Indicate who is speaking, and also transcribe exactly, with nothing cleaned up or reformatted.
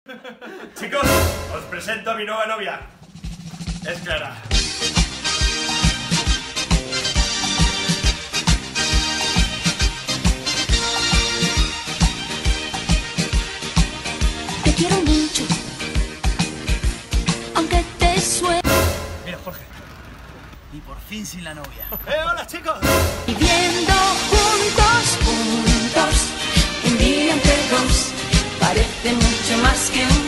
Speaker 1: Chicos, os presento a mi nueva novia. Es Clara.
Speaker 2: Te quiero mucho, aunque te suene.
Speaker 3: Mira, Jorge. Y por fin sin la novia.
Speaker 1: ¡Eh, hola, chicos!
Speaker 2: Viviendo juntos, juntos, un día entre dos, parece mucho más que un